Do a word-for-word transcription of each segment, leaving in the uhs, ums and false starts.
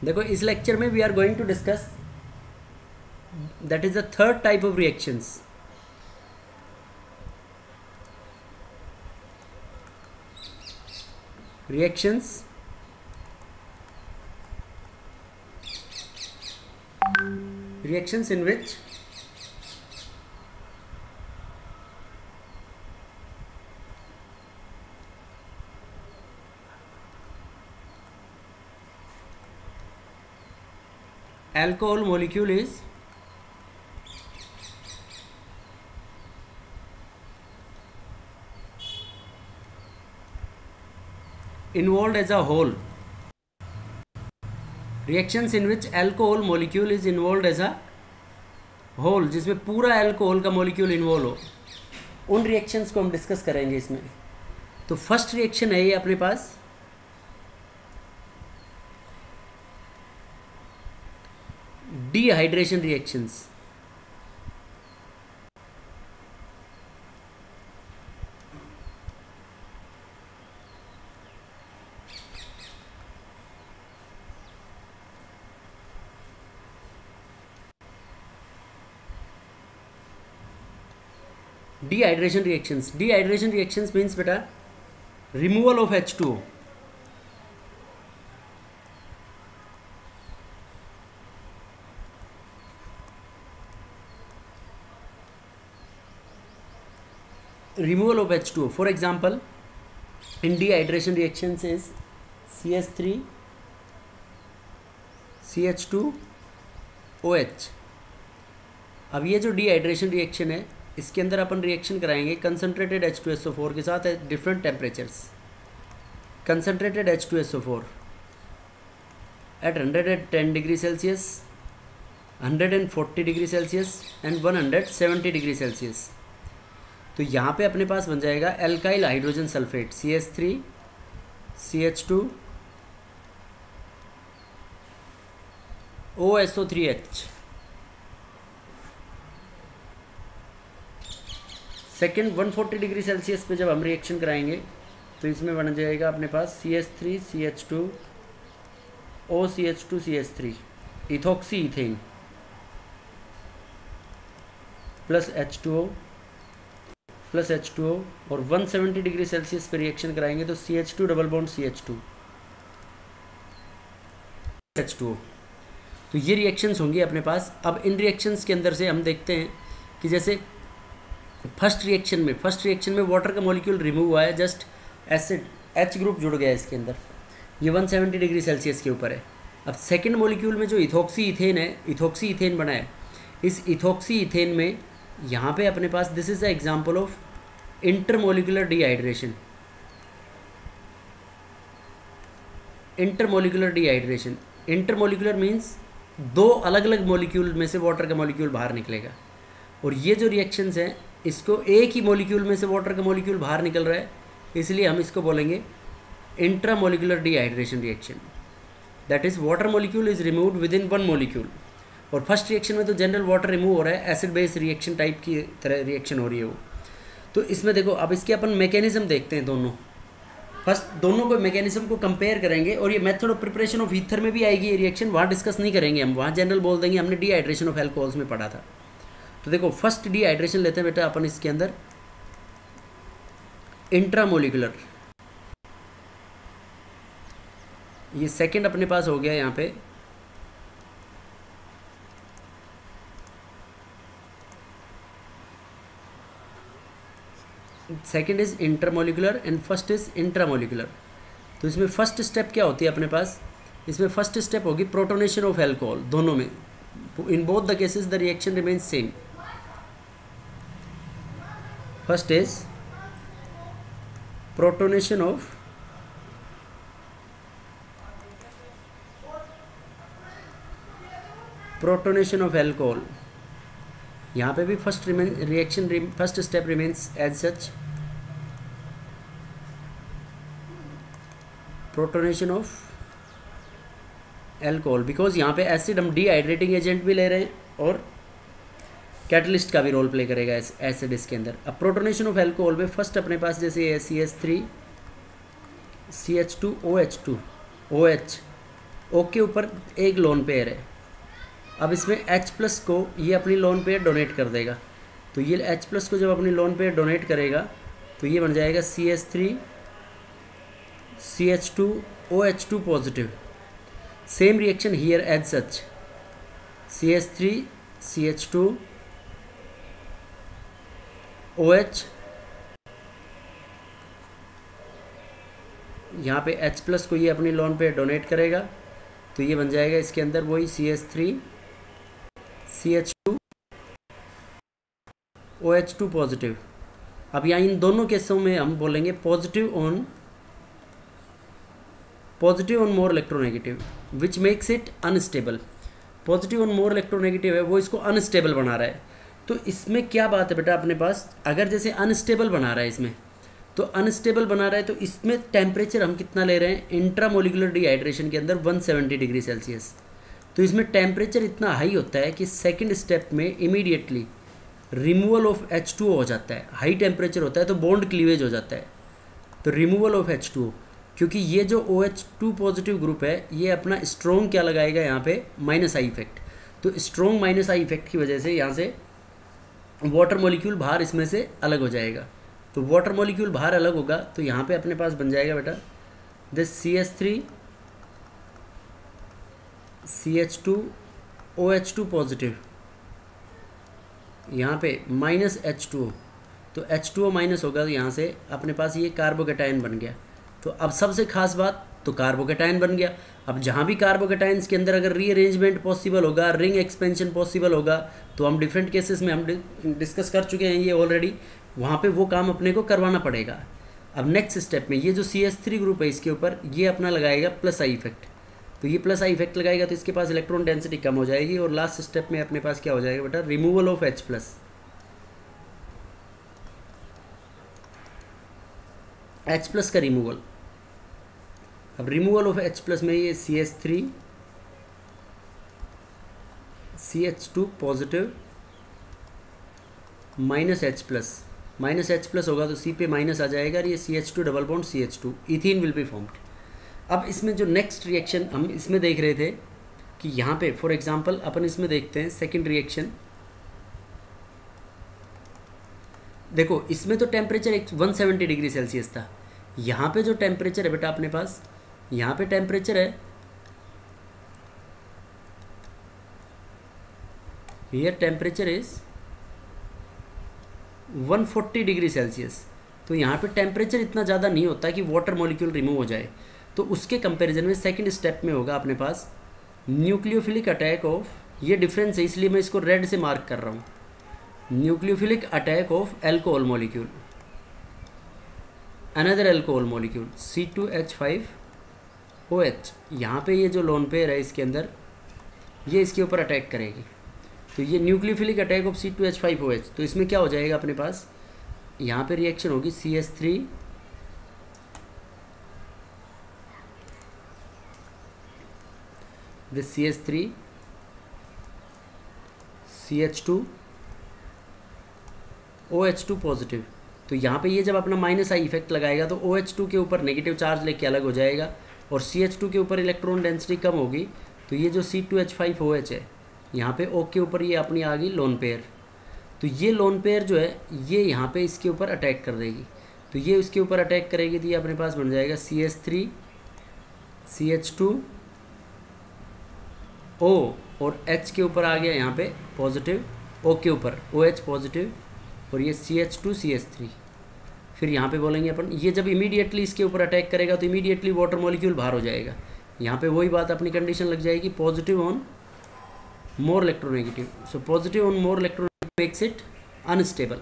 देखो इस लेक्चर में we are going to discuss that is the third type of reactions. reactions reactions in which alcohol molecule is involved as a whole. Reactions in which alcohol molecule is involved as a whole, जिसमें पूरा alcohol का molecule involve हो, उन reactions को हम discuss करेंगे इसमें. तो first reaction है ये अपने पास dehydration reactions. Dehydration reactions. Dehydration reactions means beta removal of H two O. Removal of H two O. For example, in dehydration reactions is C H three C H two O H. अब ये जो dehydration reaction है इसके अंदर अपन reaction कराएंगे concentrated H two S O four के साथ at different temperatures. Concentrated H two S O four at hundred and ten degree Celsius, hundred and forty degree Celsius and one hundred seventy degree Celsius. तो यहाँ पे अपने पास बन जाएगा alkyl hydrogen sulphate C H three C H two O S O three H. Second one forty degree Celsius पे जब हम रिएक्शन कराएंगे तो इसमें बन जाएगा अपने पास C H three C H two O C H two C H three ethoxy ethane plus H two O plus H two O और वन सेवेंटी डिग्री सेल्सियस पे रिएक्शन कराएंगे तो C H two double bond C H two H two O. तो ये reactions होंगी अपने पास. अब इन reactions के अंदर से हम देखते हैं कि जैसे फर्स्ट रिएक्शन में फर्स्ट रिएक्शन में वाटर का मॉलिक्यूल रिमूव हुआ है, जस्ट एसिड एच ग्रुप जुड़ गया है इसके अंदर, ये वन सेवेंटी डिग्री सेल्सियस के ऊपर है. अब सेकंड मॉलिक्यूल में जो इथोक्सी इथेन है, इथोक्सी इथेन बना है, इस इथोक्सी इथेन में यहाँ पे अपने पास this is the example of intermolecular dehydration. Intermolecular dehydration intermolecular means दो अलग अलग मॉलिक्यूल में से वाटर का मॉलिक्यूल बाहर निकलेगा. और ये जो रिएक्शंस हैं इसको एक ही मॉलिक्यूल में से वाटर का मॉलिक्यूल बाहर निकल रहा है, इसलिए हम इसको बोलेंगे intramolecular dehydration reaction. That is water molecule is removed within one molecule. और फर्स्ट रिएक्शन में तो जनरल वाटर रिमूव हो रहा है, एसिड बेस रिएक्शन टाइप की तरह रिएक्शन हो रही है वो. तो इसमें देखो अब इसके अपन मैकेनिज्म देखते हैं दोनों. फर्स्ट दोनों को मैकेनिज्म को कंपेयर करेंगे और ये method of preparation of ether में भी आएगी ये रिएक्शन, वहाँ डिस्कस नहीं करेंगे हम, वहाँ जनरल बोल देंगे हमने डिहाइड्रेशन ऑफ एल्कोहल्स में पढ़ा था. तो देखो फर्स्ट डिहाइड्रेशन लेते हैं बेटा अपन इसके अंदर इंट्रामोलिकुलर. ये सेकंड अपने पास हो गया यहाँ पे second is intermolecular and first is intramolecular. तो इसमें फर्स्ट स्टेप क्या होती है अपने पास, इसमें फर्स्ट स्टेप होगी प्रोटोनेशन ऑफ एल्कोहल. दोनों में in both the cases the reaction remains same. First is protonation of protonation of alcohol. यहाँ पे भी first reaction first step remains as such protonation of alcohol, because यहाँ पे acid हम dehydrating agent भी ले रहे हैं और कैटलिस्ट का भी रोल प्ले करेगा एसिड इसके अंदर. अब प्रोटोनेशन ऑफ एल्कोहल में फर्स्ट अपने पास जैसे है C H three C H two O H two O H O के ऊपर एक लोन पेयर है। अब इसमें H प्लस को ये अपनी लोन पेयर डोनेट कर देगा, तो ये H प्लस को जब अपनी लोन पेयर डोनेट करेगा तो ये बन जाएगा C H three C H two O H two positive. Same reaction here as such, C H three C H two O H, यहाँ पे H प्लस को ये अपनी लोन पे डोनेट करेगा तो ये बन जाएगा इसके अंदर वही C H three C H two O H two positive. अब यहाँ इन दोनों केसों में हम बोलेंगे positive on positive on more electronegative which makes it unstable. Positive on more electronegative है वो इसको अनस्टेबल बना रहा है। तो इसमें क्या बात है बेटा अपने पास, अगर जैसे अनस्टेबल बना रहा है इसमें, तो अनस्टेबल बना रहा है तो इसमें टेम्परेचर हम कितना ले रहे हैं इंट्रामोलिकुलर डिहाइड्रेशन के अंदर वन सेवेंटी डिग्री सेल्सियस। तो इसमें टेम्परेचर इतना हाई होता है कि सेकंड स्टेप में immediately removal of H two O हो जाता है। हाई टेम्परेचर होता है तो बॉन्ड क्लीवेज हो जाता है, तो removal of H two O, क्योंकि ये जो O H two positive group है ये अपना स्ट्रॉन्ग क्या लगाएगा यहाँ पे माइनस आई इफेक्ट। तो स्ट्रॉन्ग माइनस आई इफेक्ट की वजह से यहाँ से वाटर मॉलिक्यूल बाहर इसमें से अलग हो जाएगा। तो वाटर मॉलिक्यूल बाहर अलग होगा तो यहाँ पे अपने पास बन जाएगा बेटा this C H three C H two O H two positive, यहाँ पे माइनस एच टू ओ, तो एच टू ओ माइनस होगा तो यहाँ से अपने पास ये कार्बोकेटायन बन गया। तो अब सबसे खास बात, तो कार्बोकेटायन बन गया। अब जहाँ भी कार्बोकेटायंस के अंदर अगर रीअरेंजमेंट पॉसिबल होगा, रिंग एक्सपेंशन पॉसिबल होगा, तो हम डिफरेंट केसेस में हम डिस्कस कर चुके हैं ये ऑलरेडी, वहाँ पे वो काम अपने को करवाना पड़ेगा। अब नेक्स्ट स्टेप में ये जो सी एच थ्री ग्रुप है इसके ऊपर ये अपना लगाएगा प्लस आई इफेक्ट, तो ये प्लस आई इफेक्ट लगाएगा तो इसके पास इलेक्ट्रॉन डेंसिटी कम हो जाएगी और लास्ट स्टेप में अपने पास क्या हो जाएगा बेटा removal of H plus. H plus का रिमूवल, अब रिमूवल ऑफ H प्लस में ये C H three C H two positive minus H plus, minus H plus होगा तो C पे माइनस आ जाएगा और ये C H two double bond C H two, ethene will be formed. अब इसमें जो नेक्स्ट रिएक्शन हम इसमें देख रहे थे कि यहाँ पे फॉर एग्जांपल अपन इसमें देखते हैं सेकंड रिएक्शन। देखो इसमें तो टेम्परेचर एक वन सेवेंटी डिग्री सेल्सियस था, यहाँ पे जो टेम्परेचर है बेटा अपने पास, यहाँ पे टेम्परेचर है here temperature is one forty degree Celsius. तो यहाँ पे टेम्परेचर इतना ज़्यादा नहीं होता कि वाटर मॉलिक्यूल रिमूव हो जाए। तो उसके कंपैरिजन में सेकंड स्टेप में होगा अपने पास न्यूक्लियोफिलिक अटैक ऑफ, ये डिफरेंस है इसलिए मैं इसको रेड से मार्क कर रहा हूँ, nucleophilic attack of alcohol molecule, another alcohol molecule C two H five O H. यहाँ पे ये जो लोन पेयर है इसके अंदर ये इसके ऊपर अटैक करेगी, तो ये nucleophilic attack of C two H five O H. तो इसमें क्या हो जाएगा अपने पास, यहाँ पे रिएक्शन होगी C H three this C H three C H two O H two positive. तो यहाँ पे ये जब अपना माइनस आई इफेक्ट लगाएगा तो ओ एच टू के ऊपर नेगेटिव चार्ज लेके अलग हो जाएगा और सी एच टू के ऊपर इलेक्ट्रॉन डेंसिटी कम होगी, तो ये जो C two H five O H है यहाँ पे O के ऊपर ये अपनी आ गई लोन पेयर। तो ये लोन पेयर जो है ये यहाँ पे इसके ऊपर अटैक कर देगी, तो ये उसके ऊपर अटैक करेगी तो ये अपने पास बन जाएगा C H three C H two O और H के ऊपर आ गया यहाँ पे पॉजिटिव, O के ऊपर ओ एच पॉजिटिव और ये C H two C H three. फिर यहाँ पे बोलेंगे अपन ये जब इमीडिएटली इसके ऊपर अटैक करेगा तो इमीडिएटली वाटर मॉलिक्यूल बाहर हो जाएगा। यहाँ पे वही बात अपनी कंडीशन लग जाएगी positive on more electronegative, so positive on more electronegative makes it unstable.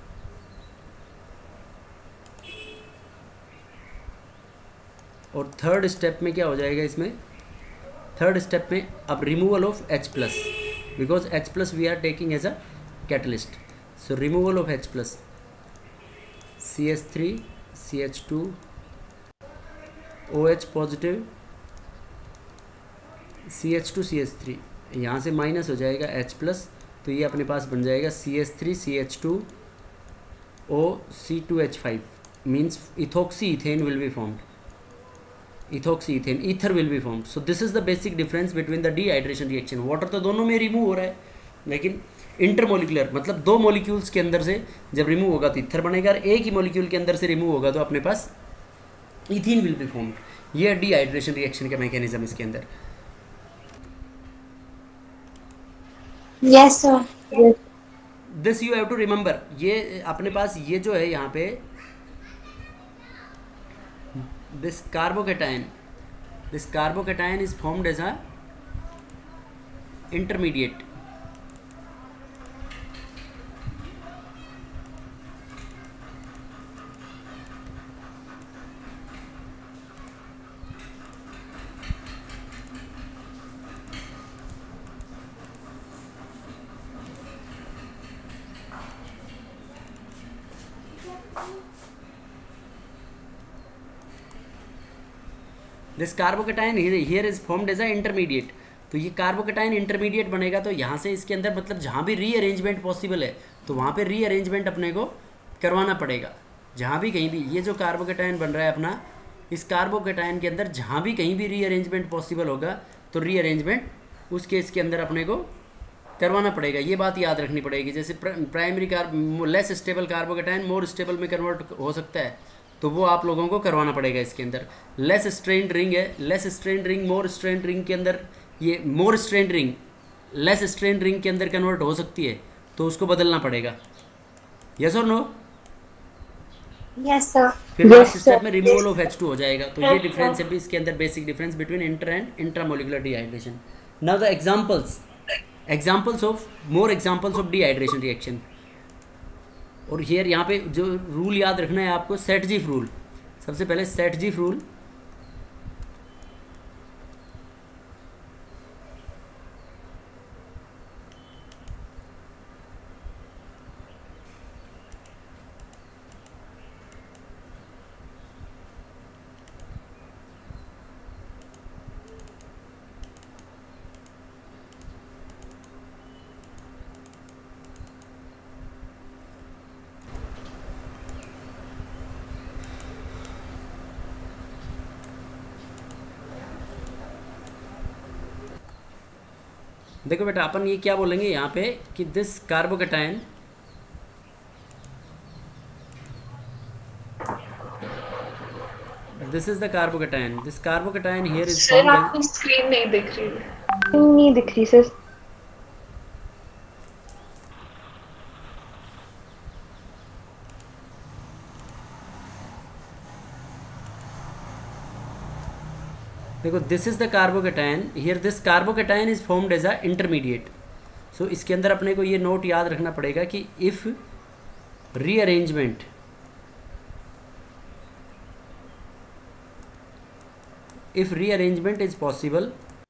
और थर्ड स्टेप में क्या हो जाएगा इसमें, थर्ड स्टेप में अब removal of H plus, because H plus we are taking as a catalyst, so removal of H plus C H three C H two O H positive C H two C H three, यहाँ से minus हो जाएगा H plus, तो ये अपने पास बन जाएगा C H three C H two O C two H five, means ethoxy ethane will be formed. Ethoxy ethane, ether will be formed. So this is the basic difference between the dehydration reaction. Water तो दोनों में remove हो रहा है, लेकिन intermolecular मतलब दो molecules के अंदर से जब रिमूव होगा तो ईथर बनेगा, और एक ही मॉलिक्यूल के अंदर से रिमूव होगा तो अपने पास इथीन विल बी फॉर्म्ड. ये डीहाइड्रेशन रिएक्शन का मैकेनिज्म इसके अंदर. Yes sir. This you have to remember. ये अपने पास ये जो है यहाँ पे this carbocation, this carbocation is formed as a intermediate. This carbocation here is formed as a intermediate. तो ये कार्बोकेटाइन इंटरमीडिएट बनेगा, तो यहाँ से इसके अंदर मतलब जहाँ भी रीअरेंजमेंट पॉसिबल है तो वहाँ पे रीअरेंजमेंट अपने को करवाना पड़ेगा. जहाँ भी कहीं भी ये जो कार्बोकेटाइन बन रहा है अपना, इस कार्बोकेटाइन के अंदर जहाँ भी कहीं भी रीअरेंजमेंट पॉसिबल होगा तो रीअरेंजमेंट उस केस के अंदर अपने को करवाना पड़ेगा. ये बात याद रखनी पड़ेगी. जैसे primary carb less stable carbocation more stable में कन्वर्ट हो सकता है, तो वो आप लोगों को करवाना पड़ेगा. इसके अंदर लेस स्ट्रेंड रिंग है, less strained ring more strained ring के अंदर, ये more strained ring less strained ring के अंदर कन्वर्ट हो सकती है, तो उसको बदलना पड़ेगा. यस और नो? Yes sir. फिर लास्ट स्टेप में रिमूवल ऑफ एच टू हो जाएगा. तो ये डिफरेंस है भी इसके अंदर, basic difference between inter and intramolecular dehydration. Now the examples, examples of more examples of dehydration reaction. और हियर यहाँ पे जो रूल याद रखना है आपको, सेटजीफ रूल. सबसे पहले सेटजीफ रूल. देखो बेटा, अपन ये क्या बोलेंगे यहाँ पे कि this carbocation, this is the carbocation, this carbocation here is sir आपकी स्क्रीन नहीं दिख रही है. नहीं दिख रही सर. देखो, this is the carbocation here, this carbocation is formed as a intermediate. So इसके अंदर अपने को ये नोट याद रखना पड़ेगा कि if rearrangement if rearrangement is possible,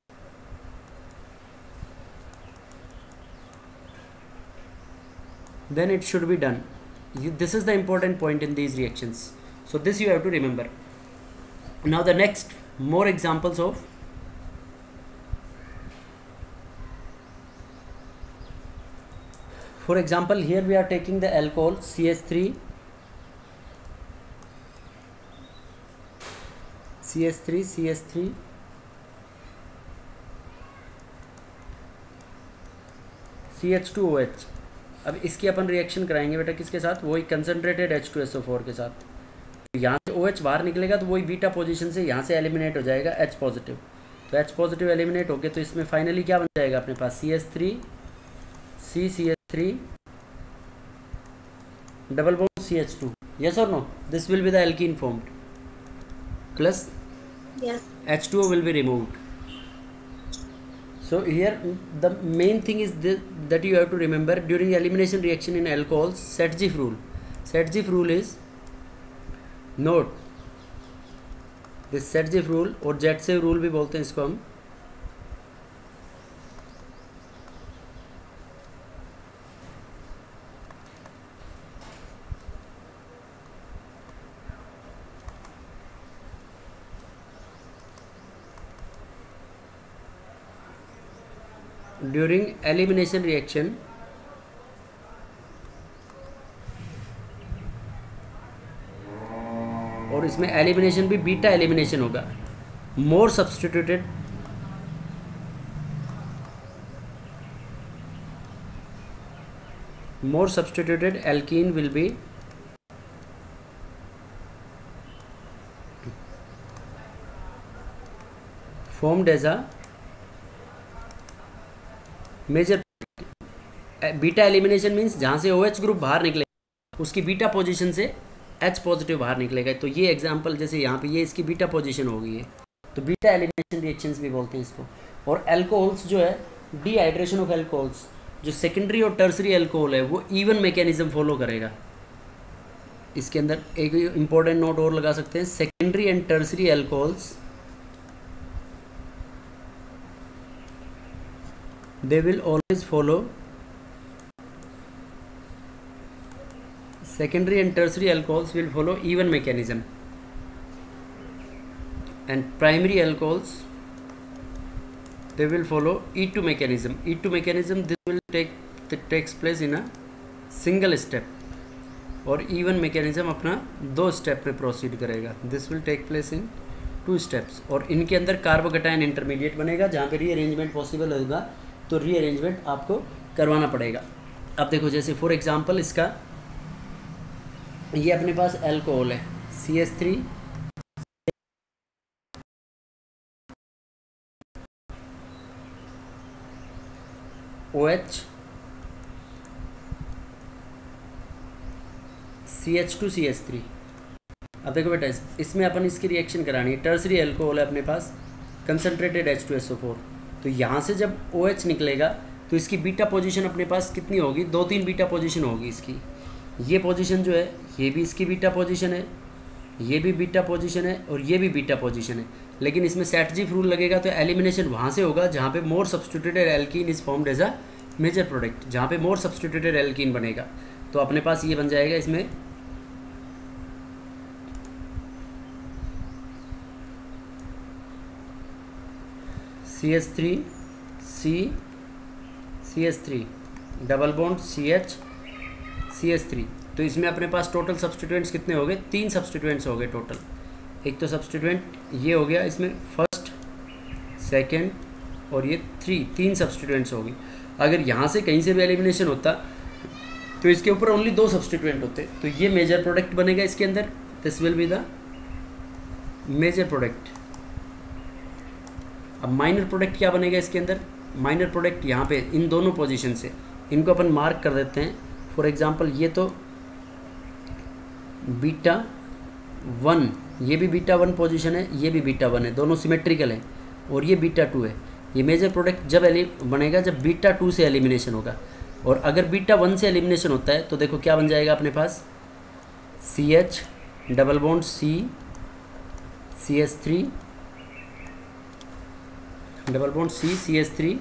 then it should be done. You, this is the important point in these reactions, so this you have to remember. Now the next more examples of for example, here we are taking the alcohol C H three C H three C H three C H two O H. अब इसकी अपन reaction कराएंगे बेटा किसके साथ, वही concentrated H two S O four के साथ. यहाँ से OH बाहर निकलेगा तो वही बीटा पोजीशन से यहाँ से एलिमिनेट हो जाएगा H पॉजिटिव. तो H पॉजिटिव एलिमिनेट हो गया, तो इसमें फाइनली क्या बन जाएगा अपने पास C H three C C H three double bond C H two. yes or no? This will be the alkene formed plus Yes. H two O will be removed. So here the main thing is this, that you have to remember during elimination reaction in alcohols, Setziff rule. Setziff rule is, note this Setziff rule और Jetsev rule भी बोलते हैं इसको हम. During elimination reaction और इसमें elimination भी beta elimination होगा. more substituted more substituted alkene will be formed as a major beta elimination means जहाँ से OH ग्रुप बाहर निकलेगा उसकी बीटा पोजीशन से H पॉजिटिव बाहर निकलेगा। तो ये एग्जांपल जैसे यहाँ पे ये इसकी बीटा पोजीशन हो गई है, तो बीटा एलिमिनेशन रिएक्शंस भी बोलते हैं इसको। और एल्कोहल्स जो है, डीहाइड्रेशन ऑफ एल्कोहल्स, जो सेकेंडरी और टर्सरी एल्कोहल है वो इवन मैकेनिज्म फॉलो करेगा। इसके अंदर एक इंपॉर्टेंट नोट और लगा सकते हैं, secondary and tertiary alcohols they will always follow secondary and tertiary alcohols will follow even mechanism, and primary alcohols they will follow E two mechanism. E two mechanism this will take that takes place in a single step, और even mechanism अपना दो step में proceed करेगा। This will take place in two steps, और इनके अंदर carbocation intermediate बनेगा। जहाँ पे रीअरेंजमेंट पॉसिबल होगा तो रीअरेंजमेंट आपको करवाना पड़ेगा। अब देखो जैसे फॉर एग्जांपल इसका ये अपने पास एल्कोहल है C H three O H C H two C H three. अब देखो बेटा इसमें अपन इसकी रिएक्शन करानी है। टर्सरी एल्कोहल है अपने पास concentrated H two S O four, तो यहाँ से जब OH निकलेगा तो इसकी बीटा पोजीशन अपने पास कितनी होगी, दो तीन बीटा पोजीशन होगी इसकी। ये पोजीशन जो है ये भी इसकी बीटा पोजीशन है, ये भी बीटा पोजीशन है, और ये भी बीटा पोजीशन है। लेकिन इसमें सैटजीफ रूल लगेगा तो एलिमिनेशन वहाँ से होगा जहाँ पे more substituted alkene is formed as a major product, जहाँ पे मोर सब्स्टिट्यूटेड एल्कीन बनेगा। तो अपने पास ये बन जाएगा इसमें C H three C C H three double bond C H C H three. तो इसमें अपने पास टोटल सब्स्टिट्यूएंट्स कितने हो गए, तीन सब्स्टिट्यूएंट्स हो गए टोटल। एक तो सब्स्टिट्यूएंट ये हो गया, इसमें फर्स्ट सेकंड और ये थ्री, तीन सब्स्टिट्यूएंट्स हो गई। अगर यहाँ से कहीं से भी एलिमिनेशन होता तो इसके ऊपर ओनली दो सब्स्टिट्यूएंट होते, तो ये मेजर प्रोडक्ट बनेगा इसके अंदर। This will be the major product. अब माइनर प्रोडक्ट क्या बनेगा इसके अंदर, माइनर प्रोडक्ट यहाँ पे इन दोनों पोजीशन से इनको अपन मार्क कर देते हैं। फॉर एग्जांपल ये तो बीटा वन, ये भी बीटा वन पोजीशन है, ये भी बीटा वन है, दोनों सिमेट्रिकल हैं, और ये बीटा टू है। ये मेजर प्रोडक्ट जब एलि बनेगा जब बीटा टू से एलिमिनेशन होगा, और अगर बीटा वन से एलिमिनेशन होता है तो देखो क्या बन जाएगा अपने पास, C H double bond C C H three double bond C C H three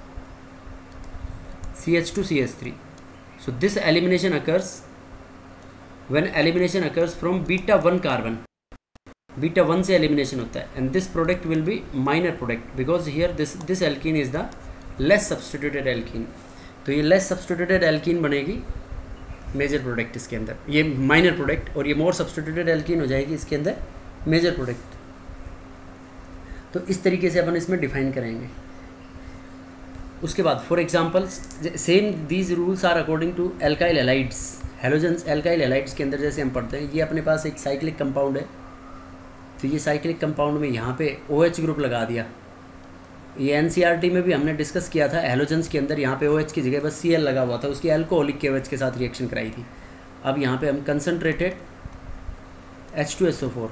C H two C H three. So this elimination occurs when elimination occurs from beta one carbon. Beta one से elimination होता है, and this product will be minor product because here this this alkene is the less substituted alkene. तो ये less substituted alkene बनेगी major product इसके अंदर, ये minor product, और ये more substituted alkene हो जाएगी इसके अंदर major product। तो इस तरीके से अपन इसमें डिफाइन करेंगे। उसके बाद for example same these rules are according to alkyl halides, halogens alkyl halides के अंदर जैसे हम पढ़ते हैं, ये अपने पास एक साइक्लिक कंपाउंड है, तो ये साइक्लिक कंपाउंड में यहाँ पे OH ग्रुप लगा दिया। ये एनसीईआरटी में भी हमने डिस्कस किया था, हेलोजेंस के अंदर यहाँ पे OH की जगह बस Cl लगा हुआ था, उसकी एल्कोहलिक के OH के साथ रिएक्शन कराई थी। अब यहाँ पे हम concentrated H two S O four,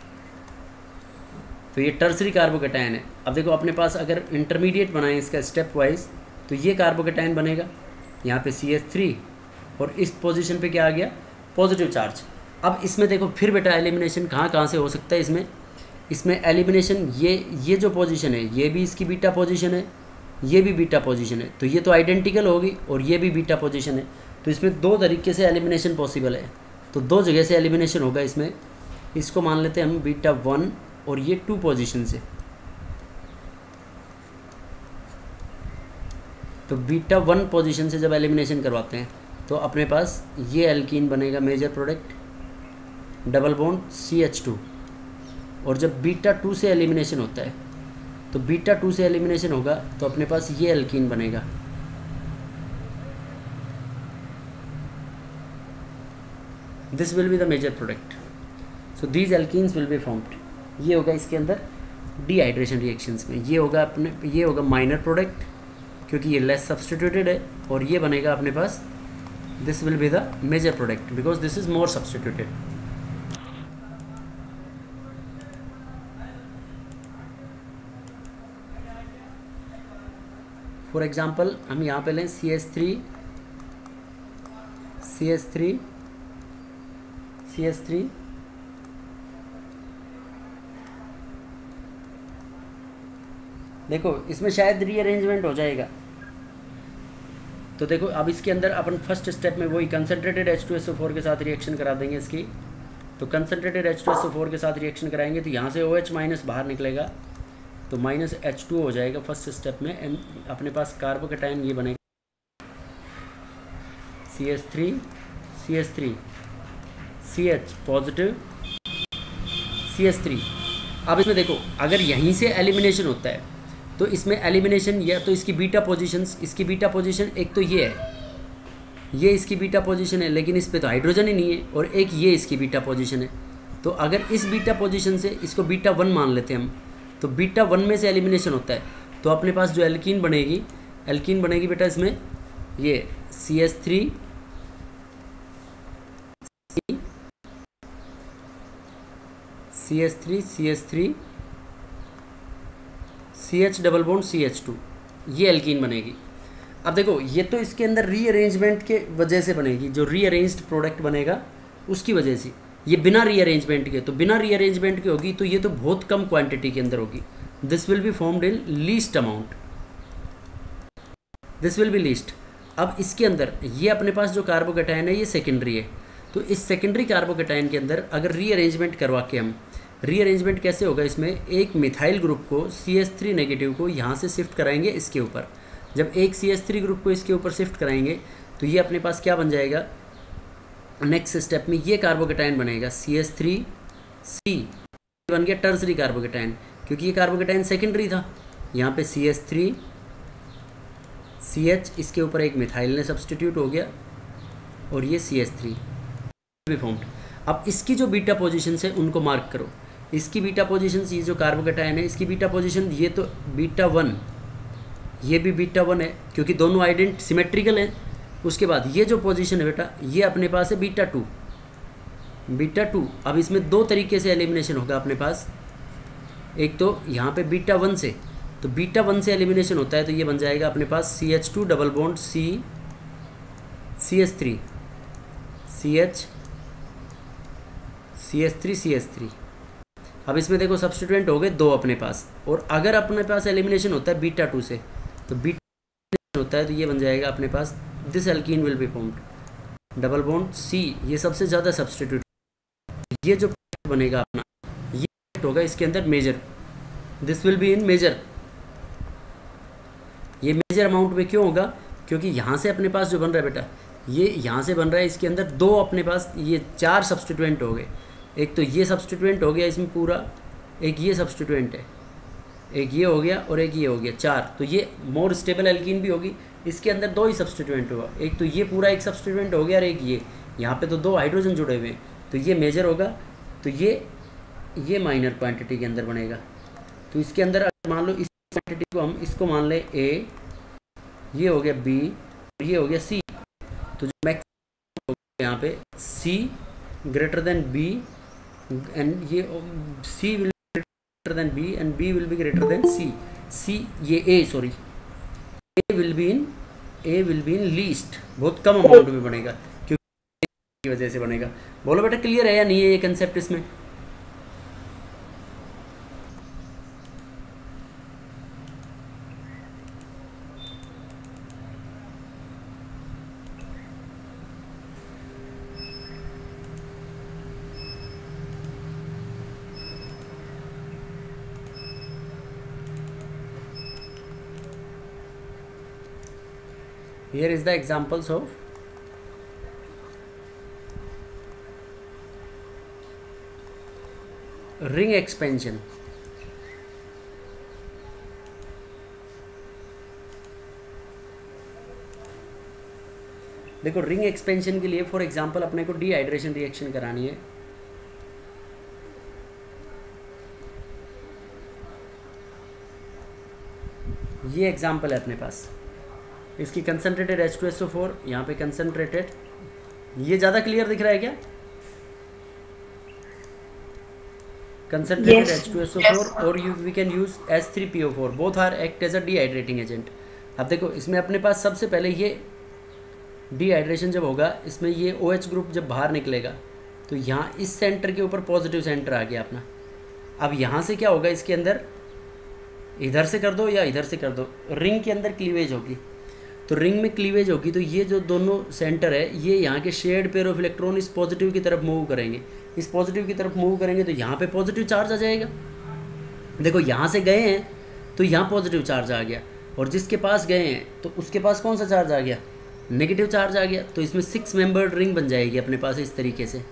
तो ये टर्सरी कार्बोकैटायन है। अब देखो अपने पास अगर इंटरमीडिएट बनाएं इसका स्टेप वाइज, तो ये कार्बोकैटायन बनेगा यहाँ पे सी एच थ्री, और इस पोजीशन पे क्या आ गया, पॉजिटिव चार्ज। अब इसमें देखो फिर बेटा एलिमिनेशन कहाँ कहाँ से हो सकता है इसमें, इसमें एलिमिनेशन ये ये जो पोजीशन है ये भी इसकी बीटा पोजीशन है, ये भी बीटा पोजीशन है, तो ये तो आइडेंटिकल होगी, और ये भी बीटा पोजीशन है। तो इसमें दो तरीके से एलिमिनेशन पॉसिबल है, तो दो जगह से एलिमिनेशन होगा इसमें। इसको मान लेते हैं हम बीटा वन, और ये टू पोजीशन से, तो बीटा वन पोजीशन से जब एलिमिनेशन करवाते हैं तो अपने पास ये एल्कीन बनेगा major product, double bond C H two, और जब बीटा टू से एलिमिनेशन होता है, तो बीटा टू से एलिमिनेशन होगा तो अपने पास ये एल्कीन बनेगा। This will be the major product. So these alkenes will be formed. ये होगा इसके अंदर डिहाइड्रेशन रिएक्शंस में, ये होगा अपने ये होगा माइनर प्रोडक्ट क्योंकि ये लेस सब्सटीट्यूटेड है, और ये बनेगा अपने पास, this will be the major product because this is more substituted. For example हम यहाँ पे लें C H three C H three C H three देखो इसमें शायद रीअरेंजमेंट हो जाएगा। तो देखो अब इसके अंदर अपन फर्स्ट स्टेप में वही concentrated H two S O four के साथ रिएक्शन करा देंगे इसकी। तो concentrated H two S O four के साथ रिएक्शन कराएंगे तो यहाँ से ओ एच माइनस बाहर निकलेगा, तो माइनस एच टू हो जाएगा फर्स्ट स्टेप में, एंड अपने पास कार्बोकेटाइन ये बनेगा C H three C H three C H positive C H three. अब इसमें देखो अगर यहीं से एलिमिनेशन होता है तो इसमें एलिमिनेशन या तो इसकी बीटा पोजीशंस, इसकी बीटा पोजीशन एक तो ये है, ये इसकी बीटा पोजीशन है लेकिन इस पे तो हाइड्रोजन ही नहीं है, और एक ये इसकी बीटा पोजीशन है। तो अगर इस बीटा पोजीशन से इसको बीटा वन मान लेते हैं हम, तो बीटा वन में से एलिमिनेशन होता है तो अपने पास जो एल्कीन बनेगी, एल्कीन बनेगी बेटा इसमें ये C H three C H three C H three C H double bond C H two, ये एल्कीन बनेगी। अब देखो ये तो इसके अंदर रीअरेंजमेंट के वजह से बनेगी, जो रीअरेंज्ड प्रोडक्ट बनेगा उसकी वजह से। ये बिना रीअरेंजमेंट के, तो बिना रीअरेंजमेंट के होगी तो ये तो बहुत कम क्वांटिटी के अंदर होगी। This will be formed in least amount, this will be least. अब इसके अंदर ये अपने पास जो कार्बोकेटाइन है ये सेकेंडरी है, तो इस सेकेंडरी कार्बोकेटाइन के अंदर अगर रीअरेंजमेंट करवा के हम, रीअरेंजमेंट कैसे होगा इसमें, एक मिथाइल ग्रुप को सी एच थ्री नेगेटिव को यहाँ से शिफ्ट कराएंगे इसके ऊपर। जब एक सी एच थ्री ग्रुप को इसके ऊपर शिफ्ट कराएंगे तो ये अपने पास क्या बन जाएगा, नेक्स्ट स्टेप में ये कार्बोकेटाइन बनेगा सी एच थ्री सी, बन गया टर्सरी कार्बोकेटाइन क्योंकि ये कार्बोकेटाइन सेकेंडरी था। यहाँ पे C H three C H, इसके ऊपर एक मिथाइल ने सब्सटीट्यूट हो गया, और ये सी एच थ्री भी फॉर्म्ड। अब इसकी जो बीटा पोजीशन है उनको मार्क करो। इसकी बीटा पोजीशन, ये जो कार्बोकेटाइन है इसकी बीटा पोजीशन, ये तो बीटा वन, ये भी बीटा वन है क्योंकि दोनों आइडेंट सिमेट्रिकल हैं। उसके बाद ये जो पोजीशन है बेटा ये अपने पास है बीटा टू, बीटा टू। अब इसमें दो तरीके से एलिमिनेशन होगा अपने पास, एक तो यहाँ पे बीटा वन से, तो बीटा वन से एलिमिनेशन होता है तो ये बन जाएगा अपने पास C H two double bond C C H three C H C H three C H three. अब इसमें देखो सब्स्टिट्यूएंट हो गए दो अपने पास, और अगर अपने पास एलिमिनेशन होता है बीटा टू से, तो बीटा होता है तो ये बन जाएगा अपने पास, this alkene will be formed double bond C, ये सबसे ज़्यादा सब्स्टिट्यूट। ये जो बनेगा अपना ये होगा इसके अंदर major, this will be in major. ये मेजर अमाउंट में क्यों होगा, क्योंकि यहाँ से अपने पास जो बन रहा है बेटा, ये यहाँ से बन रहा है, इसके अंदर दो अपने पास ये चार सब्स्टिट्यूएंट हो गए। एक तो ये सब्स्टिट्यूएंट हो गया इसमें पूरा, एक ये सब्स्टिट्यूएंट है, एक ये हो गया और एक ये हो गया, चार। तो ये मोर स्टेबल एल्कीन भी होगी, इसके अंदर दो ही सब्स्टिट्यूएंट होगा, एक तो ये पूरा एक सब्स्टिट्यूएंट हो गया और एक ये, यहाँ पे तो दो हाइड्रोजन जुड़े हुए हैं, तो ये मेजर होगा। तो ये ये माइनर क्वांटिटी के अंदर बनेगा। तो इसके अंदर अगर मान लो इस क्वांटिटी को हम इसको मान लें ए, ये हो गया बी और ये हो गया सी, तो जो मैक्सिमम हो गया यहाँ पे C greater than B, and ये C will be greater than B and B will be greater than C. C ये A sorry A will be in A will be in least, बहुत कम amount में बनेगा क्योंकि की वजह से बनेगा। बोलो बेटा क्लियर है या नहीं है ये कंसेप्ट इसमें? Here is the examples of ring expansion, देखो रिंग एक्सपेंशन के लिए फॉर एग्जांपल अपने को डीहाइड्रेशन रिएक्शन करानी है। ये एग्जांपल है अपने पास, इसकी concentrated H two S O four, यहाँ पे कंसनट्रेटेड, ये ज़्यादा क्लियर दिख रहा है क्या? Concentrated Yes. H two S O four और you we can use H three P O four, both are act as a dehydrating agent. अब देखो इसमें अपने पास सबसे पहले ये डीहाइड्रेशन जब होगा, इसमें ये ओ एच ग्रुप जब बाहर निकलेगा तो यहाँ इस सेंटर के ऊपर पॉजिटिव सेंटर आ गया अपना। अब यहाँ से क्या होगा, इसके अंदर इधर से कर दो या इधर से कर दो, रिंग के अंदर क्लीवेज होगी। तो रिंग में क्लीवेज होगी तो ये जो दोनों सेंटर है ये यहाँ के शेयर्ड पेयर ऑफ इलेक्ट्रॉन इस पॉजिटिव की तरफ मूव करेंगे, इस पॉजिटिव की तरफ मूव करेंगे तो यहाँ पे पॉजिटिव चार्ज आ जाएगा। देखो यहाँ से गए हैं तो यहाँ पॉजिटिव चार्ज आ गया, और जिसके पास गए हैं तो उसके पास कौन सा चार्ज आ गया, नेगेटिव चार्ज आ गया। तो इसमें सिक्स मेंबर्ड रिंग बन जाएगी अपने पास इस तरीके से।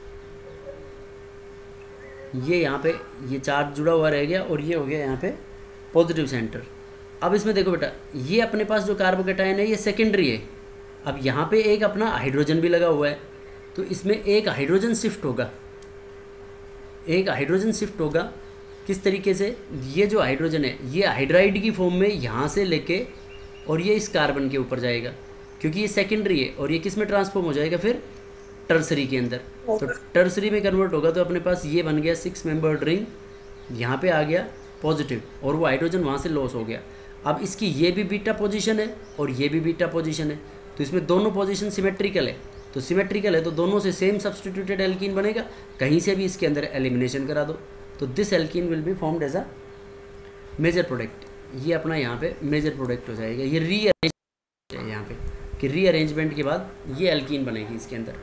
ये यहाँ पे ये चार्ज जुड़ा हुआ रह गया और ये हो गया यहाँ पे पॉजिटिव सेंटर। अब इसमें देखो बेटा, ये अपने पास जो कार्बोकेटायन है ये सेकेंडरी है। अब यहाँ पे एक अपना हाइड्रोजन भी लगा हुआ है, तो इसमें एक हाइड्रोजन शिफ्ट होगा, एक हाइड्रोजन शिफ्ट होगा किस तरीके से, ये जो हाइड्रोजन है ये हाइड्राइड की फॉर्म में यहाँ से लेके और ये इस कार्बन के ऊपर जाएगा, क्योंकि ये सेकेंडरी है, और ये किस में ट्रांसफॉर्म हो जाएगा फिर, टर्सरी के अंदर। तो टर्सरी में कन्वर्ट होगा तो अपने पास ये बन गया सिक्स मेंबर्ड रिंग, यहाँ पे आ गया पॉजिटिव और वो हाइड्रोजन वहाँ से लॉस हो गया। अब इसकी ये भी बीटा पोजीशन है और ये भी बीटा पोजीशन है, तो इसमें दोनों पोजीशन सिमेट्रिकल है। तो सिमेट्रिकल है तो दोनों से सेम सब्सटीट्यूटेड एल्कीन बनेगा, कहीं से भी इसके अंदर एलिमिनेशन करा दो तो this alkene will be formed as a major product. ये अपना यहाँ पे मेजर प्रोडक्ट हो जाएगा। ये रीअरेंज है यहाँ पे कि रीअरेंजमेंट के बाद ये एल्कीन बनेगी इसके अंदर।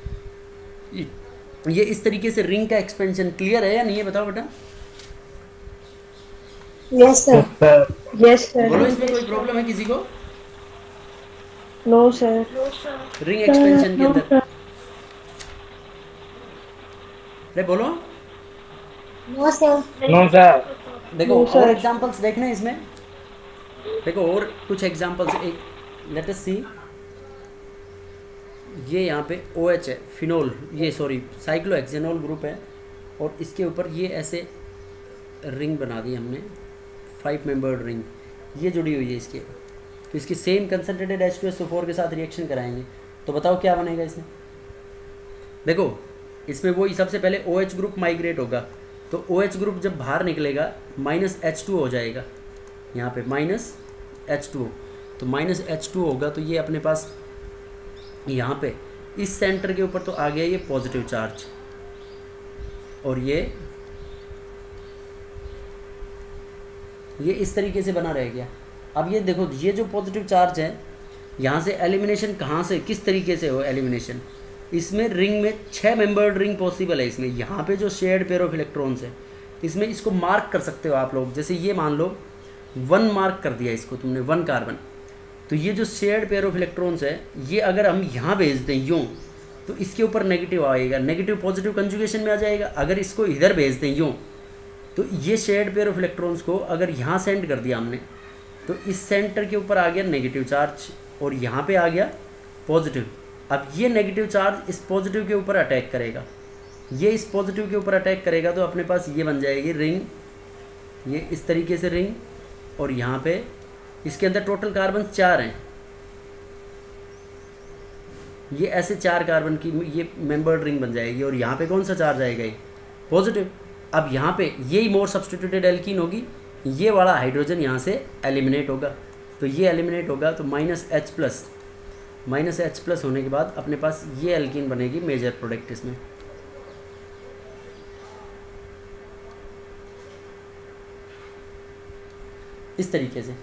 ये इस तरीके से रिंग का एक्सपेंशन क्लियर है या नहीं है, बताओ बेटा। Yes sir. Yes sir. बोलो इसमें कोई प्रॉब्लम है किसी को? No sir. रिंग एक्सपेंशन के अंदर अरे बोलो। No sir. No sir. देखो No, sir. और एग्जांपल्स देखने हैं इसमें, देखो और कुछ एग्जांपल्स, एक लेट अस सी। ये यहाँ पे ओ एच है, फिनोल, ये सॉरी साइक्लोहेक्सेनॉल ग्रुप है, और इसके ऊपर ये ऐसे रिंग बना दी हमने, फाइव मेंबर्ड रिंग, ये जुड़ी हुई है इसके। तो इसकी same concentrated H two S O four के साथ रिएक्शन कराएंगे तो बताओ क्या बनेगा इसमें। देखो इसमें वो सबसे पहले ओ एच ग्रुप माइग्रेट होगा, तो ओ एच ग्रुप जब बाहर निकलेगा माइनस एच टू हो जाएगा, यहाँ पे माइनस एच टू, तो माइनस एच टू होगा तो ये अपने पास यहाँ पे इस सेंटर के ऊपर तो आ गया ये पॉजिटिव चार्ज, और ये ये इस तरीके से बना रह गया। अब ये देखो ये जो पॉजिटिव चार्ज है यहाँ से एलिमिनेशन कहाँ से किस तरीके से हो एलिमिनेशन, इसमें रिंग में छः मेंबर्ड रिंग पॉसिबल है। इसमें यहाँ पे जो शेयर्ड पेयर ऑफ इलेक्ट्रॉन्स है इसमें इसको मार्क कर सकते हो आप लोग, जैसे ये मान लो वन मार्क कर दिया इसको तुमने, वन कार्बन, तो ये जो शेयर्ड पेयर ऑफ इलेक्ट्रॉन्स है ये अगर हम यहाँ भेज दें यूँ तो इसके ऊपर नेगेटिव आएगा, नेगेटिव पॉजिटिव कंजुगेशन में आ जाएगा। अगर इसको इधर भेज दें यूँ तो ये शेयर्ड पेयर ऑफ इलेक्ट्रॉन्स को अगर यहाँ सेंड कर दिया हमने तो इस सेंटर के ऊपर आ गया नेगेटिव चार्ज और यहाँ पे आ गया पॉजिटिव। अब ये नेगेटिव चार्ज इस पॉजिटिव के ऊपर अटैक करेगा, ये इस पॉजिटिव के ऊपर अटैक करेगा तो अपने पास ये बन जाएगी रिंग, ये इस तरीके से रिंग, और यहाँ पे इसके अंदर टोटल कार्बन चार हैं, ये ऐसे चार कार्बन की ये मेंबर्ड रिंग बन जाएगी, और यहाँ पे कौन सा चार्ज आएगा, ये पॉजिटिव। अब यहाँ पे यही मोर सब्सटीट्यूटेड एल्कीन होगी, ये वाला हाइड्रोजन यहाँ से एलिमिनेट होगा, तो ये एलिमिनेट होगा तो minus H plus, minus H plus होने के बाद अपने पास ये एल्कीन बनेगी मेजर प्रोडक्ट इसमें। इस तरीके से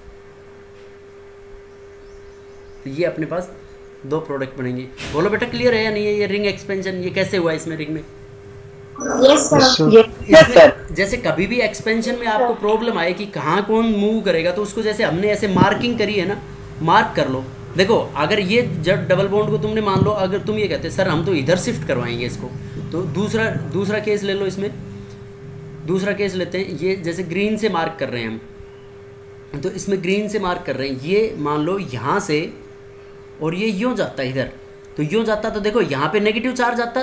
तो ये अपने पास दो प्रोडक्ट बनेंगी। बोलो बेटा क्लियर है या नहीं है ये रिंग एक्सपेंशन, ये कैसे हुआ इसमें रिंग में। Yes sir. इसमें जैसे कभी भी एक्सपेंशन में आपको प्रॉब्लम आए कि कहाँ कौन मूव करेगा, तो उसको जैसे हमने ऐसे मार्किंग करी है ना, मार्क कर लो। देखो अगर ये जब डबल बॉन्ड को तुमने मान लो, अगर तुम ये कहते सर हम तो इधर शिफ्ट करवाएंगे इसको, तो दूसरा दूसरा केस ले लो इसमें, दूसरा केस लेते हैं, ये जैसे ग्रीन से मार्क कर रहे हैं हम, तो इसमें ग्रीन से मार्क कर रहे हैं, ये मान लो यहाँ से और ये यूँ जाता है इधर, तो यूँ जाता तो देखो यहाँ पे नेगेटिव चार्ज आता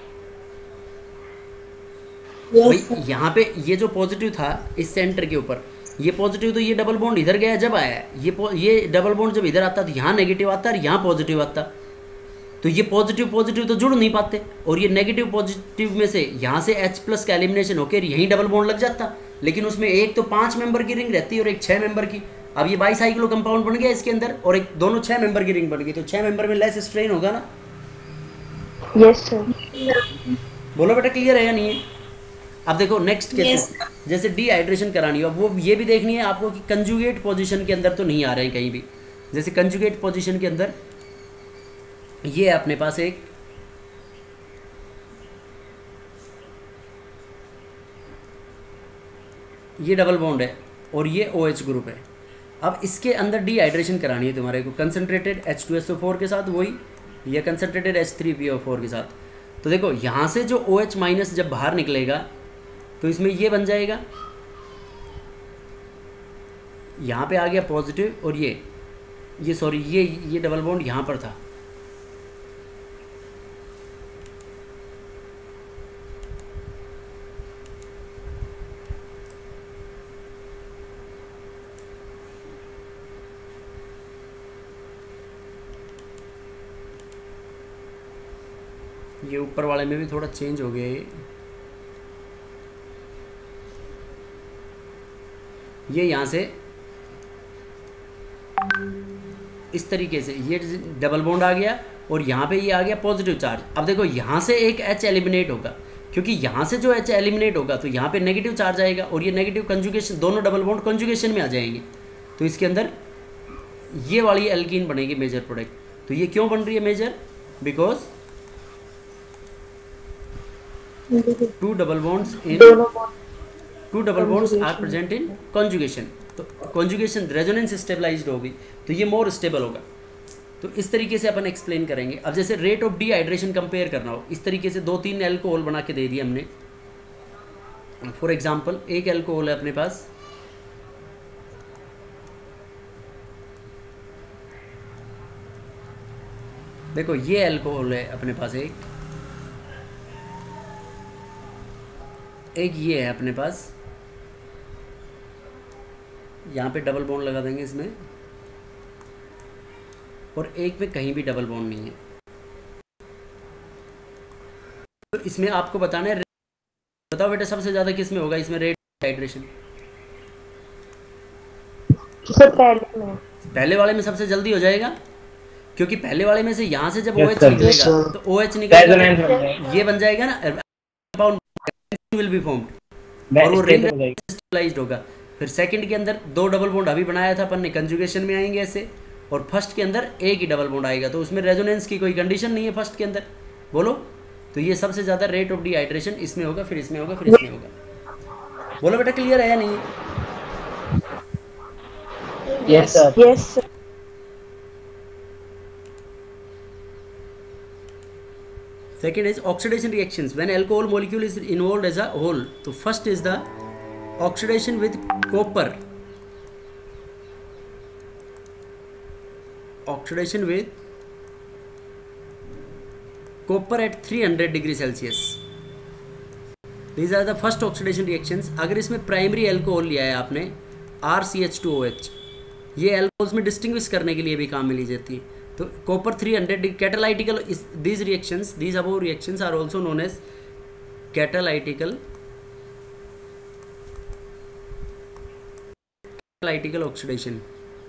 भाई, यहाँ पे ये जो पॉजिटिव था इस सेंटर के ऊपर, ये पॉजिटिव, तो ये डबल बॉन्ड इधर गया जब आया, ये ये डबल बॉन्ड जब इधर आता तो यहाँ नेगेटिव आता और यहाँ पॉजिटिव आता, तो ये पॉजिटिव पॉजिटिव तो जुड़ नहीं पाते, और ये नेगेटिव पॉजिटिव में से यहाँ से H प्लस का एलिमिनेशन होकर यहीं डबल बॉन्ड लग जाता, लेकिन उसमें एक तो पाँच मेंबर की रिंग रहती है और एक छः मेंबर की। अब ये बाईसाइक्लो कंपाउंड बन गया इसके अंदर, और एक दोनों छः मेंबर की रिंग बन गई, तो छः मेंबर में लेस स्ट्रेन होगा ना? Yes sir. बोलो बेटा, क्लियर है या नहीं है? अब देखो नेक्स्ट केस, जैसे डिहाइड्रेशन करानी हो, अब वो ये भी देखनी है आपको कि कंजुगेट पोजीशन के अंदर तो नहीं आ रहे हैं कहीं भी। जैसे कंजुगेट पोजीशन के अंदर ये है अपने पास एक ये डबल बॉन्ड है और ये OH ग्रुप है। अब इसके अंदर डिहाइड्रेशन करानी है तुम्हारे को concentrated H two S O four के साथ वही, या concentrated H three P O four के साथ। तो देखो यहाँ से जो OH माइनस जब बाहर निकलेगा तो इसमें ये बन जाएगा, यहाँ पे आ गया पॉजिटिव, और ये ये सॉरी ये ये डबल बॉन्ड यहाँ पर था, ये ऊपर वाले में भी थोड़ा चेंज हो गया ये ये यहाँ से इस तरीके से ये डबल बॉन्ड आ गया और यहाँ पे ये आ गया पॉजिटिव चार्ज। अब देखो यहाँ से एक H एलिमिनेट होगा, क्योंकि यहाँ से जो H एलिमिनेट होगा तो यहाँ पे नेगेटिव चार्ज आएगा, और ये नेगेटिव कंजुगेशन, दोनों डबल बॉन्ड कंजुगेशन में आ जाएंगे, तो इसके अंदर ये वाली एल्कीन बनेगी मेजर प्रोडक्ट। तो ये क्यों बन रही है major? Because two double bonds in two double bonds are present in conjugation, तो कॉन्जुगेशन रेजोनेंस स्टेबलाइज्ड होगी तो ये मोर स्टेबल होगा। तो इस तरीके से अपन एक्सप्लेन करेंगे। अब जैसे रेट ऑफ डिहाइड्रेशन कंपेयर करना हो, इस तरीके से दो तीन एल्कोहल बना के दे दिए हमने। फॉर एग्जांपल एक एल्कोहल है अपने पास, देखो ये एल्कोहल है अपने पास, एक एक ये है अपने पास, यहाँ पे डबल बॉन्ड लगा देंगे इसमें, और एक में कहीं भी डबल बॉन्ड नहीं है। तो इसमें आपको बताना है, बताओ बेटा सबसे ज्यादा किस में होगा इसमें रेट हाइड्रेशन? पहले में पहले वाले में सबसे जल्दी हो जाएगा, क्योंकि पहले वाले में से यहाँ से जब OH निकलेगा तो OH निकलेगा, ये बन जाएगा ना कंपाउंड विल बी फॉर्म्ड, और वो रिंग स्टेबलाइज्ड होगा। फिर सेकंड के अंदर दो डबल बॉन्ड अभी बनाया था अपन ने, कंजुगेशन में आएंगे ऐसे, और फर्स्ट के अंदर एक ही डबल बॉन्ड आएगा, तो उसमें रेजोनेंस की कोई कंडीशन नहीं है फर्स्ट के अंदर। बोलो, तो ये सबसे ज़्यादा रेट ऑफ डिहाइड्रेशन इसमें होगा, फिर इसमें होगा, फिर इसमें होगा। बोलो बेटा, क्लियर है या नहीं? Yes sir. Yes sir. Second is oxidation reactions. When alcohol molecule is involved as a whole, तो first is the oxidation with copper. Oxidation with copper at three hundred degree Celsius. These are the first oxidation reactions. अगर इसमें primary alcohol लिया है आपने R C H two O H, ये alcohols में distinguish करने के लिए भी काम में ली जाती है। तो copper three hundred catalytical, these reactions, these above reactions are also known as catalytical catalytical oxidation।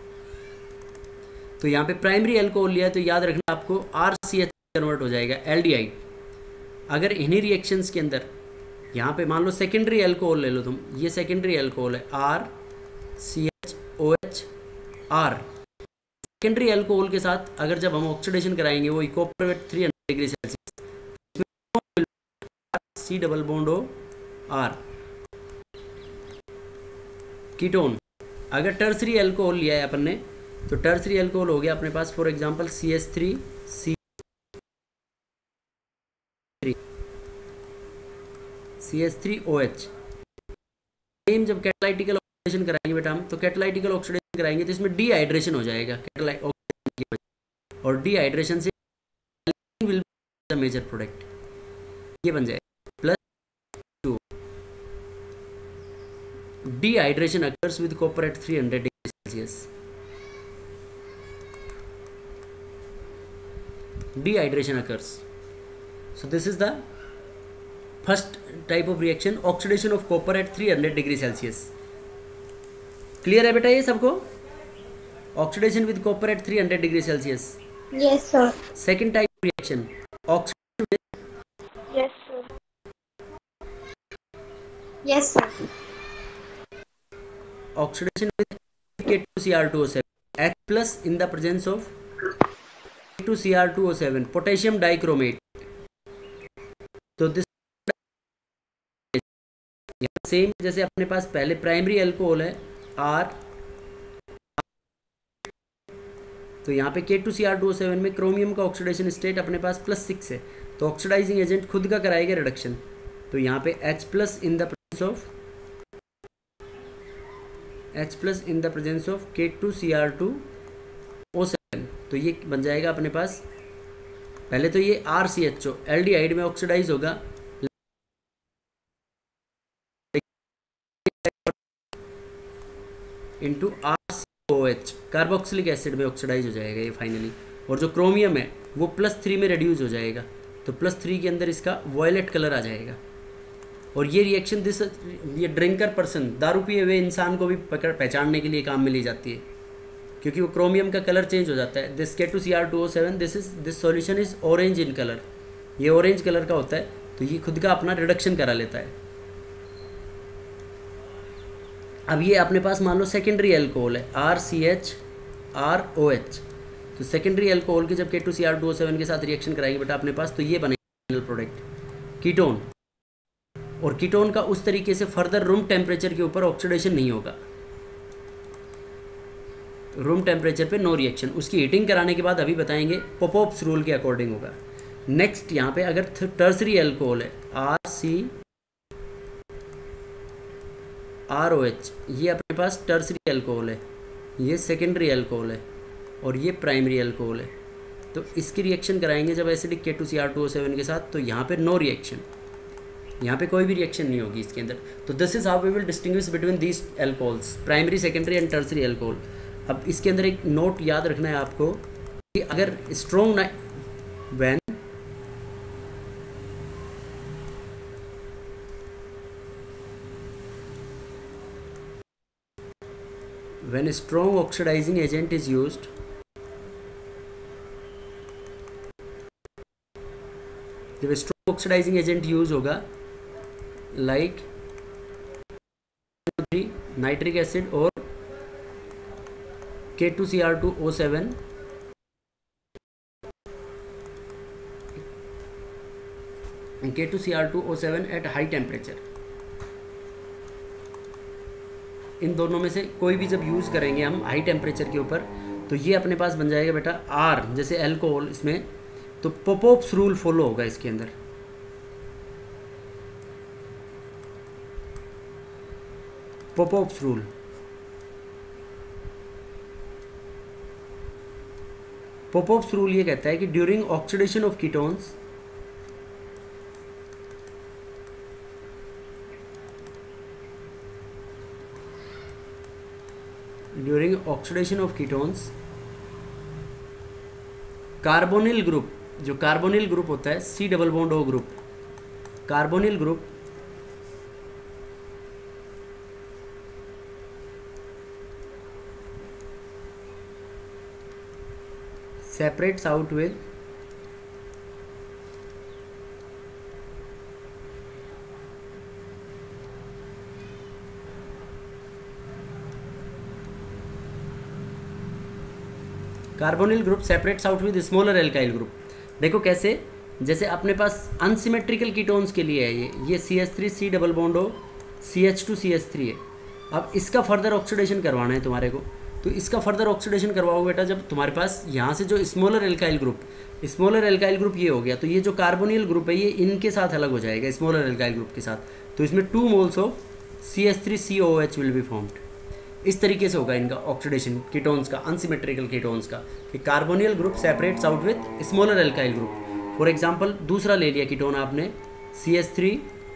तो यहाँ पे प्राइमरी अल्कोहल लिया है तो याद रखना आपको R C H कन्वर्ट हो जाएगा एल्डिहाइड। अगर इन्हीं रिएक्शंस के अंदर यहाँ पे मान लो सेकेंडरी अल्कोहल ले लो तुम, ये सेकेंडरी अल्कोहल है R C H O H R, secondary alcohol के साथ अगर जब हम ऑक्सीडेशन कराएंगे वो copper with three hundred degree Celsius, C double bond O or ketone. अगर टर्सरी अल्कोहल लिया है अपन ने तो टर्सरी अल्कोहल हो गया अपने पास for example C H three C C H three O H, same जब कैटालाइटिकल ऑक्सीडेशन कराएंगे बेटा हम, तो कैटालाइटिकल ऑक्सीडेशन कराएंगे तो इसमें डीहाइड्रेशन हो जाएगा कैटालाइट ऑक्सीडेशन की वजह, और डीहाइड्रेशन से will be the major product, ये बन जाएगा plus two. Dehydration occurs with copper at three hundred degree Celsius. Dehydration occurs. So this is the first type of reaction, oxidation of copper at three hundred degree Celsius. Clear है बेटा ये सबको? Oxidation with copper at three hundred degree Celsius. Yes, sir. Second type of reaction, oxidation with Yes, sir. Yes, sir. oxidation with K two C r two O seven, H plus in the presence of K two C r two O seven, potassium dichromate. तो this same जैसे अपने पास पहले primary alcohol है R, तो यहाँ पे K two C r two O seven में क्रोमियम का ऑक्सीडेशन स्टेट अपने पास प्लस सिक्स है, तो ऑक्सीडाइजिंग एजेंट खुद का कराएगा रिडक्शन, तो यहाँ पे H plus in the presence of H plus in the presence of K two C r two O seven, तो ये बन जाएगा अपने पास, पहले तो ये R C H O aldehyde में ऑक्सीडाइज होगा into R C O H, carboxylic acid में ऑक्सीडाइज हो जाएगा ये फाइनली, और जो क्रोमियम है वो प्लस थ्री में रिड्यूस हो जाएगा, तो प्लस थ्री के अंदर इसका वॉयलेट कलर आ जाएगा। और ये रिएक्शन दिस ये ड्रिंकर पर्सन, दारू पिए हुए इंसान को भी पकड़ पहचानने के लिए काम में ली जाती है, क्योंकि वो क्रोमियम का कलर चेंज हो जाता है। This K two C r two O seven, this is this solution is orange in colour, ये ऑरेंज कलर का होता है, तो ये खुद का अपना रिडक्शन करा लेता है। अब ये अपने पास मान लो सेकेंडरी अल्कोहल है R C H R O H, तो सेकेंडरी अल्कोहल की जब K two C r two O seven के साथ रिएक्शन कराएंगे बेटा अपने पास, तो ये बनेगा फाइनल प्रोडक्ट कीटोन, और कीटोन का उस तरीके से फर्दर रूम टेम्परेचर के ऊपर ऑक्सीडेशन नहीं होगा, रूम टेम्परेचर पे नो रिएक्शन, उसकी हीटिंग कराने के बाद अभी बताएंगे पोपोप्स रूल के अकॉर्डिंग होगा। नेक्स्ट यहाँ पे अगर टर्सरी अल्कोहल है R C R O H, ये अपने पास टर्सरी अल्कोहल है, ये सेकेंडरी अल्कोहल है, और ये प्राइमरी अल्कोहल है, तो इसकी रिएक्शन कराएंगे जब acidic K two C r two O seven के साथ, तो यहाँ पे नो रिएक्शन, यहाँ पे कोई भी रिएक्शन नहीं होगी इसके अंदर। तो this is how we will distinguish between these alcohols, primary secondary and tertiary alcohol. अब इसके अंदर एक नोट याद रखना है आपको कि अगर strong when when strong oxidizing agent is used, जब स्ट्रॉन्ग ऑक्सीडाइजिंग एजेंट यूज होगा लाइक नाइट्रिक एसिड और K two C r two O seven, K two C r two O seven at high temperature, इन दोनों में से कोई भी जब यूज़ करेंगे हम हाई टेम्परेचर के ऊपर, तो ये अपने पास बन जाएगा बेटा R जैसे अल्कोहल इसमें, तो पोपोप्स रूल फॉलो होगा इसके अंदर। पोपोप्स रूल, पोपोप्स रूल ये कहता है कि during oxidation of ketones, during oxidation of ketones carbonyl group, जो कार्बोनिल ग्रुप होता है C double bond O group, carbonyl group separates out with carbonyl group separates out with smaller alkyl group. देखो कैसे, जैसे अपने पास अनसिमेट्रिकल कीटोन्स के लिए है ये ये C H three C double bond O C H two C H three है। अब इसका फर्दर ऑक्सीडेशन करवाना है तुम्हारे को, तो इसका फर्दर ऑक्सीडेशन करवाओ बेटा जब तुम्हारे पास यहाँ से जो smaller alkyl group, smaller alkyl group ये हो गया, तो ये जो कार्बोनिल ग्रुप है ये इनके साथ अलग हो जाएगा स्मॉलर एल्काइल ग्रुप के साथ, तो इसमें two moles of C H three C O H will be formed. इस तरीके से होगा इनका ऑक्सीडेशन कीटोन्स का, अनसिमेट्रिकल कीटोन्स का, कि carbonyl group separates out with smaller alkyl group. For example दूसरा ले लिया कीटोन आपने, C H three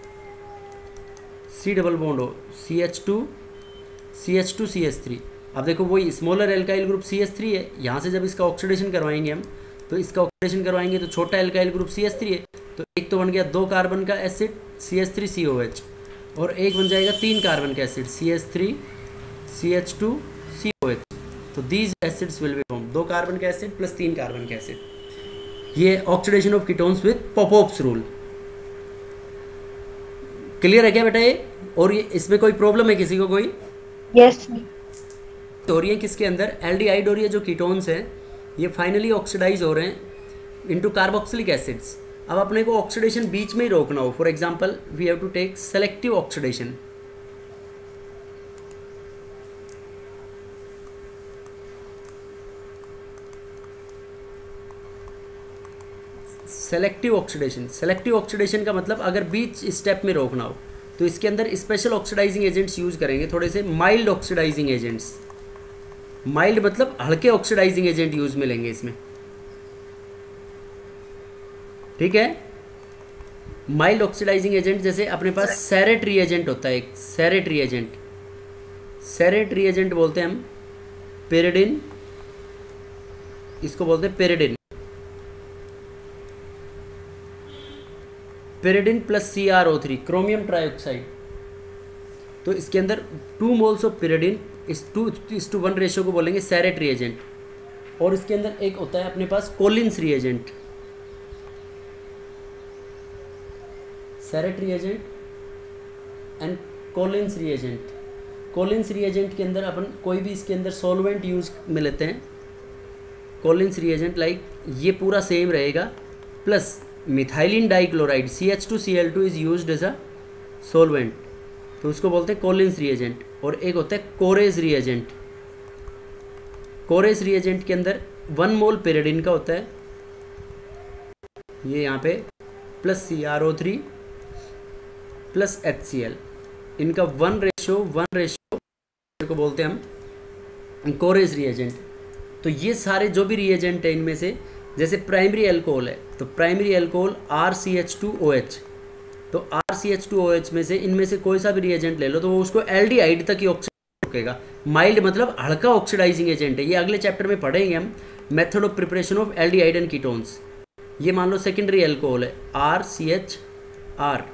C double bond O C H two C H two C H three. अब देखो वही smaller alkyl group C H three है, यहाँ से जब इसका ऑक्सीडेशन करवाएंगे हम, तो इसका ऑक्सीडेशन करवाएंगे तो छोटा alkyl group C H three है, तो एक तो बन गया दो कार्बन का acid C H three C O H, और एक बन जाएगा तीन कार्बन का acid C H three C H two C O H. तो these acids will be form, दो कार्बन का एसिड प्लस तीन कार्बन का एसिड। ये oxidation of ketones with Popoff's rule. Clear है क्या बेटा ये? और ये इसमें कोई प्रॉब्लम है किसी को कोई? Yes sir. तो और ये किसके अंदर एल्डिहाइड और ये जो कीटोन्स हैं ये फाइनली ऑक्सीडाइज हो रहे हैं इनटू कार्बोक्सिलिक एसिड्स। अब अपने को ऑक्सीडेशन बीच में ही रोकना हो, for example we have to take selective oxidation. Selective oxidation, selective oxidation का मतलब अगर बीच स्टेप में रोकना हो तो इसके अंदर स्पेशल ऑक्सीडाइजिंग एजेंट्स यूज करेंगे, थोड़े से माइल्ड ऑक्सीडाइजिंग एजेंट्स। माइल्ड मतलब हल्के ऑक्सीडाइजिंग एजेंट यूज में लेंगे इसमें, ठीक है। माइल्ड ऑक्सीडाइजिंग एजेंट जैसे अपने पास सेरेट रिएजेंट होता है, एक सेरेट रिएजेंट, सेरेट रिएजेंट बोलते हैं हम, पेरिडिन, इसको बोलते हैं pyridine. Pyridine plus C R O three, chromium trioxide. तो इसके अंदर two moles of pyridine is two is to one ratio को बोलेंगे सेरेट रिएजेंट। और इसके अंदर एक होता है अपने पास Collins reagent, Sarett reagent and Collins reagent. Collins reagent के अंदर अपन कोई भी इसके अंदर सॉल्वेंट यूज में लेते हैं, कोलिन्स रिएजेंट लाइक ये पूरा सेम रहेगा, plus methylene dichloride C H two C L two is used as a solvent, तो उसको बोलते हैं कोलिन्स रिएजेंट। और एक होता है कोरेज रिएजेंट। कोरेज रिएजेंट के अंदर वन मोल पेरिडिन का होता है, ये यहाँ पे plus C R O three plus H C L, इनका वन रेशियो वन रेशियो को बोलते हैं हम कोरेज रिएजेंट। तो ये सारे जो भी रिएजेंट है इनमें से, जैसे प्राइमरी अल्कोहल है तो primary alcohol R C H two O H, तो R C H two O H में से इनमें से कोई सा भी रिएजेंट ले लो तो वो उसको एल्डिहाइड तक ही ऑक्सीडाइज रोकेगा। माइल्ड मतलब हल्का ऑक्सीडाइजिंग एजेंट है, ये अगले चैप्टर में पढ़ेंगे हम, method of preparation of aldehyde and ketones. ये मान लो सेकेंडरी अल्कोहल है R C H R,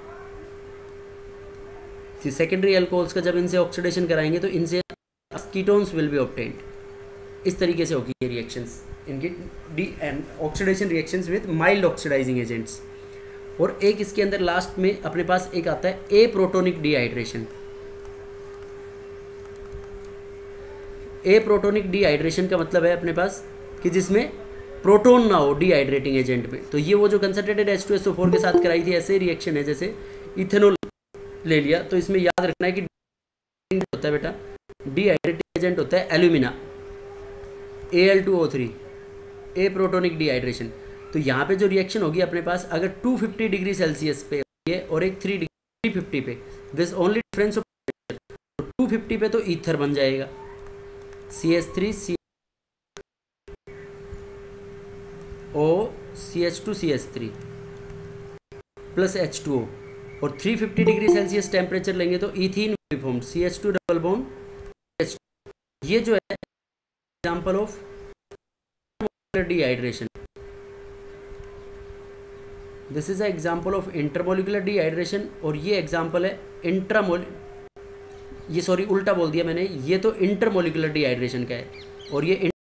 secondary alcohols का जब इनसे ऑक्सीडेशन कराएंगे तो इनसे कीटोन्स विल बी ऑब्टेन्ड। इस तरीके से होगी ये रिएक्शंस इनकी D and oxidation reactions with mild oxidising agents. और एक इसके अंदर लास्ट में अपने पास एक आता है a protonic dehydration. A protonic dehydration का मतलब है अपने पास कि जिसमें प्रोटोन ना हो डिहाइड्रेटिंग एजेंट में। तो ये वो जो concentrated H two S O four के साथ कराई थी ऐसे रिएक्शन है, जैसे इथेनॉल ले लिया, तो इसमें याद रखना है कि होता है बेटा डिहाइड्रेटिंग एजेंट होता है alumina, A L two O three, a protonic dehydration. तो यहाँ पे जो रिएक्शन होगी अपने पास अगर टू फिफ्टी डिग्री सेल्सियस पे है और एक थ्री डिग्री फिफ्टी पे, दिस ओनली डिफरेंस ऑफ तो टू फिफ्टी पे तो ईथर बन जाएगा C H three C O C H two C H three plus H two O, और three fifty degree Celsius temperature लेंगे तो ethene form C H two double bond H two. ये जो है example of dehydration, this is a example of intermolecular dehydration. और ये example है इंट्रामोल ये सॉरी उल्टा बोल दिया मैंने, ये तो इंटरमोलिकुलर डिहाइड्रेशन का है और ये